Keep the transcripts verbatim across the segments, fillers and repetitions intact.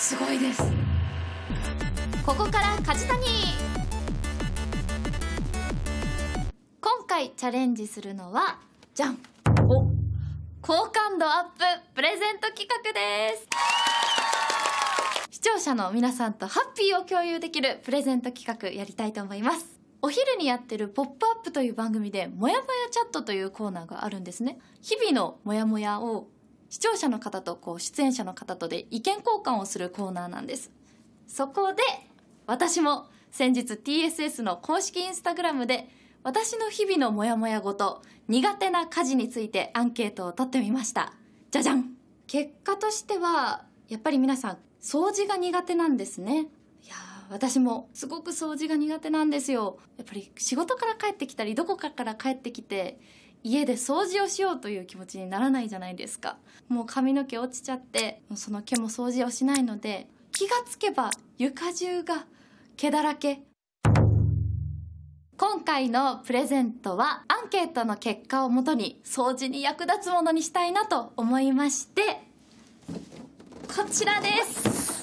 すごいです。ここから梶谷。今回チャレンジするのはじゃん、お好感度アッププレゼント企画です。視聴者の皆さんとハッピーを共有できるプレゼント企画やりたいと思います。お昼にやってるポップアップという番組でもやもやチャットというコーナーがあるんですね。日々のもやもやを視聴者の方とこう出演者の方とで意見交換をするコーナーなんです。そこで私も先日 ティーエスエス の公式インスタグラムで私の日々のモヤモヤごと苦手な家事についてアンケートを取ってみました。じゃじゃん。結果としてはやっぱり皆さん掃除が苦手なんですね。いやー、私もすごく掃除が苦手なんですよ。やっぱり仕事から帰ってきたりどこかから帰ってきて家で掃除をしようという気持ちにならないじゃないですか。もう髪の毛落ちちゃってその毛も掃除をしないので気がつけば床中が毛だらけ。今回のプレゼントはアンケートの結果をもとに掃除に役立つものにしたいなと思いまして、こちらです。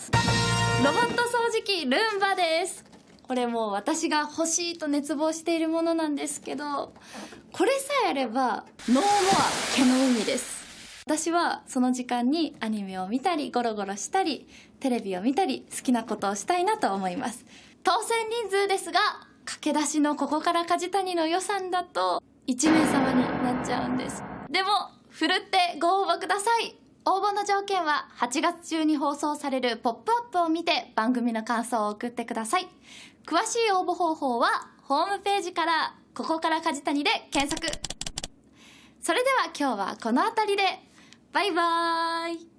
ロボット掃除機ルンバです。これもう私が欲しいと熱望しているものなんですけど、これさえあればノーモア毛の海です。私はその時間にアニメを見たりゴロゴロしたりテレビを見たり好きなことをしたいなと思います。当選人数ですが駆け出しのここから梶谷の予算だといちめいさまになっちゃうんです。でもふるってご応募ください。応募の条件ははちがつ中に放送されるポップアップを見て番組の感想を送ってください。詳しい応募方法はホームページからここから梶谷で検索。それでは今日はこの辺りでバイバーイ。